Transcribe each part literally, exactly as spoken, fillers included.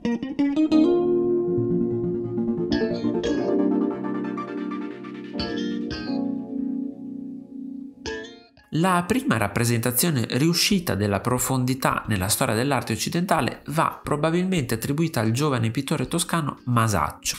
La prima rappresentazione riuscita della profondità nella storia dell'arte occidentale va probabilmente attribuita al giovane pittore toscano Masaccio.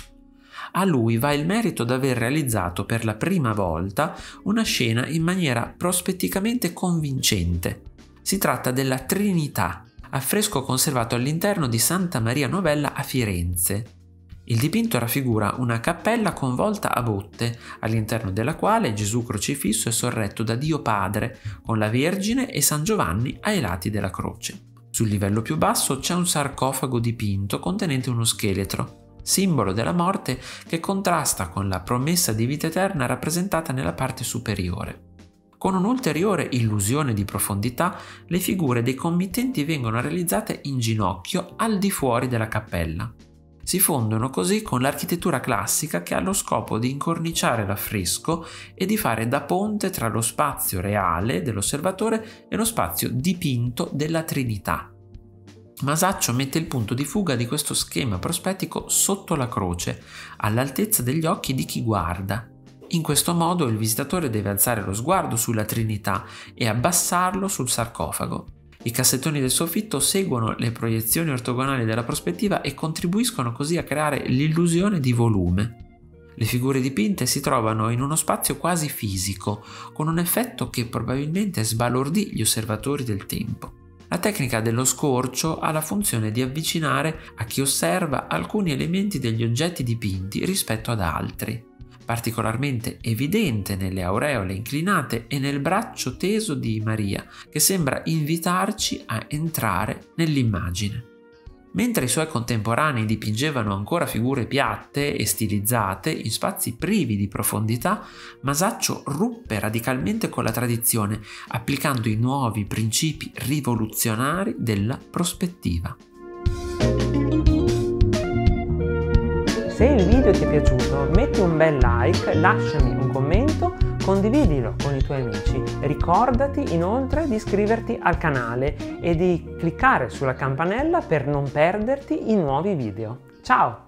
A lui va il merito d'aver realizzato per la prima volta una scena in maniera prospetticamente convincente. Si tratta della Trinità, affresco conservato all'interno di Santa Maria Novella a Firenze. Il dipinto raffigura una cappella con volta a botte, all'interno della quale Gesù crocifisso è sorretto da Dio Padre, con la Vergine e San Giovanni ai lati della croce. Sul livello più basso c'è un sarcofago dipinto contenente uno scheletro, simbolo della morte che contrasta con la promessa di vita eterna rappresentata nella parte superiore. Con un'ulteriore illusione di profondità, le figure dei committenti vengono realizzate in ginocchio al di fuori della cappella. Si fondono così con l'architettura classica che ha lo scopo di incorniciare l'affresco e di fare da ponte tra lo spazio reale dell'osservatore e lo spazio dipinto della Trinità. Masaccio mette il punto di fuga di questo schema prospettico sotto la croce, all'altezza degli occhi di chi guarda. In questo modo il visitatore deve alzare lo sguardo sulla Trinità e abbassarlo sul sarcofago. I cassettoni del soffitto seguono le proiezioni ortogonali della prospettiva e contribuiscono così a creare l'illusione di volume. Le figure dipinte si trovano in uno spazio quasi fisico, con un effetto che probabilmente sbalordì gli osservatori del tempo. La tecnica dello scorcio ha la funzione di avvicinare a chi osserva alcuni elementi degli oggetti dipinti rispetto ad altri. Particolarmente evidente nelle aureole inclinate e nel braccio teso di Maria, che sembra invitarci a entrare nell'immagine. Mentre i suoi contemporanei dipingevano ancora figure piatte e stilizzate in spazi privi di profondità, Masaccio ruppe radicalmente con la tradizione, applicando i nuovi principi rivoluzionari della prospettiva. Se il video ti è piaciuto, metti un bel like, lasciami un commento, condividilo con i tuoi amici. Ricordati inoltre di iscriverti al canale e di cliccare sulla campanella per non perderti i nuovi video. Ciao!